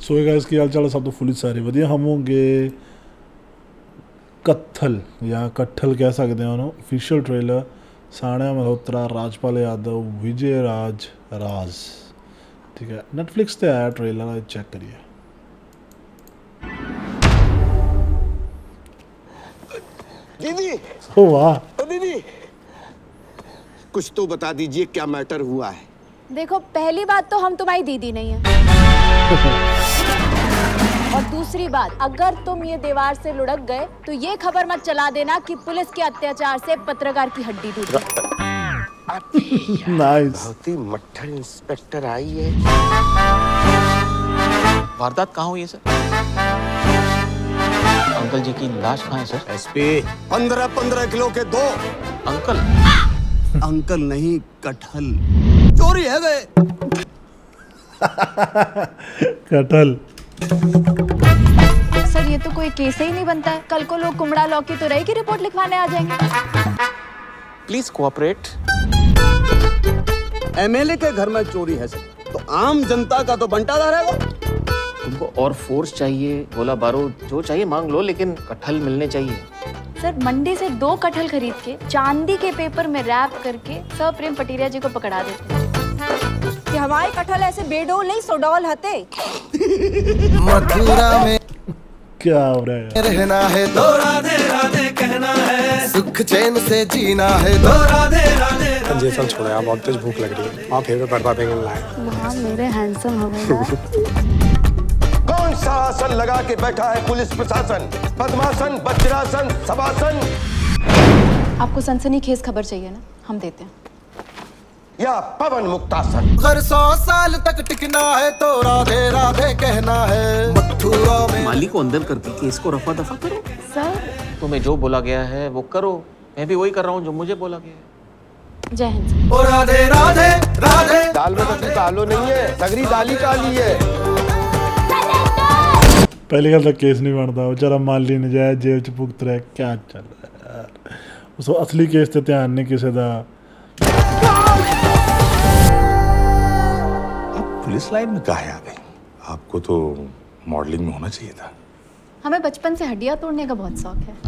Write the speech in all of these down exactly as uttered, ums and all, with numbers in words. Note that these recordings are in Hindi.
सो गाइस की हाल चाल सब तो फुल सारे वधिया हम होंगे कत्थल या कट्ठल कह सकते हैं उन्होंने ऑफिशियल ट्रेलर सानिया मल्होत्रा राजपाल यादव विजय राज राज ठीक है नेटफ्लिक्स पे आया ट्रेलर चेक करिए। दीदी ओ वाह दीदी कुछ तो बता दीजिए क्या मैटर हुआ है। देखो पहली बात तो हम तुम्हारी दीदी नहीं है और दूसरी बात अगर तुम ये दीवार से लुढ़क गए तो ये खबर मत चला देना कि पुलिस के अत्याचार से पत्रकार की हड्डी टूट गई। नाइस बहुत ही मट्ठर इंस्पेक्टर आई है। वारदात कहाँ हुई है सर? अंकल जी की लाश कहाँ है सर? एसपी पंद्रह पंद्रह किलो के दो अंकल अंकल नहीं कटहल चोरी है गए। कटहल सर ये तो कोई केस ही नहीं बनता है। कल को लोग कुमड़ा लौकी तो रही की रिपोर्ट लिखवाने आ जाएंगे। Please cooperate. एमएलए के घर में चोरी है सर तो आम जनता का तो बंटाता रहेगा। तुमको और फोर्स चाहिए, गोला बारूद जो चाहिए मांग लो, लेकिन कटहल मिलने चाहिए। सर मंडी से दो कटहल खरीद के चांदी के पेपर में रैप करके सर प्रेम पटिरिया जी को पकड़ा देते हैं कि हमारे कटहल ऐसे बेडोल नहीं सोडोल हते। मथुरा में क्या हो रहा है रहना है तो राधे राधे कहना है, सुख चैन से जीना है तो राधे राधे। ये सब छोड़ो यार, बहुत तेज भूख लग रही है। आप फेवरेट पर्दा पे लाए वहाँ मेरे हैंडसम हवलदार। कौन सा आसन लगा के बैठा है पुलिस प्रशासन? पद्मासन, वज्रासन, शवासन आपको सनसनीखेज खबर चाहिए ना, हम देते हैं। या पवन मुक्तासन? अगर सौ साल तक टिकना है तो राधे राधे कहना है। मथुरा में माली को अंदर करके केस को रफा दफा करो। सर तुम्हें जो बोला गया है वो करो, मैं भी वही कर रहा हूँ जो मुझे बोला गया है। जय हिंद। ओ राधे राधे राधे। दाल में तो सिर्फ आलू नहीं है, सगरी दाली काली है। पहली गल तो केस नहीं बनता बेचारा माली नजायज जेब च भुगत रहा है। क्या चल रहा है यार, उस असली केस से ध्यान नहीं किसी का। पुलिस लाइन में काहे आ गई? आपको तो मॉडलिंग में होना चाहिए था। हमें बचपन से हड्डियां तोड़ने का बहुत शौक है।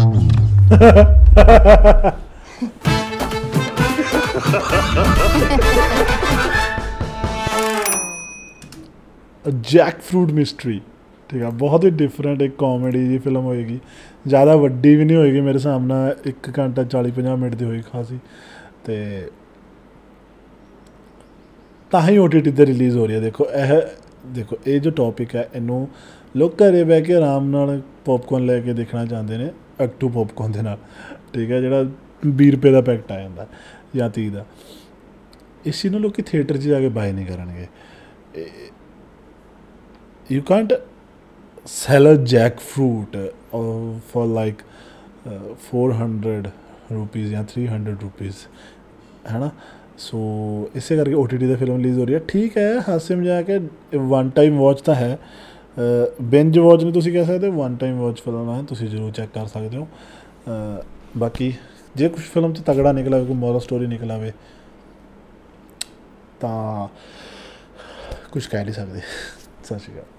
जैक फ्रूट मिस्ट्री ठीक है, बहुत ही डिफरेंट एक कॉमेडी जी फिल्म होएगी। ज़्यादा वड्डी भी नहीं होएगी, मेरे सामने एक घंटा चाली पंजाह मिनट की होएगी खासी। तो ताही ओ टी टी पर रिलीज़ हो रही है। देखो यह देखो ये जो टॉपिक है इनू लोग घरे बह के आराम नाल पॉपकॉर्न लैके देखना चाहते हैं एक्टू पॉपकॉर्न के नाल ठीक है, जोड़ा बीस रुपये का पैकेट आ जाता या तीह का। इस चीज़ लोग थिएटर च जाके बाय नहीं करेंगे। You can't sell a jackfruit uh, for like uh, four hundred rupees या three hundred rupees है ना। सो so, इसे करके O T T film release हो रही है। ठीक है, हासे में जाके वन टाइम वॉच तो है, बेंज वॉच नहीं तुसी कह सकते, वन टाइम वॉच फिल्म है, तुसी जरूर चेक कर सकते हो। uh, बाकी जे कुछ फिल्म से तगड़ा निकला कोई मॉरल स्टोरी निकला वे तो कुछ कह नहीं सकते। सत श्री अकाल।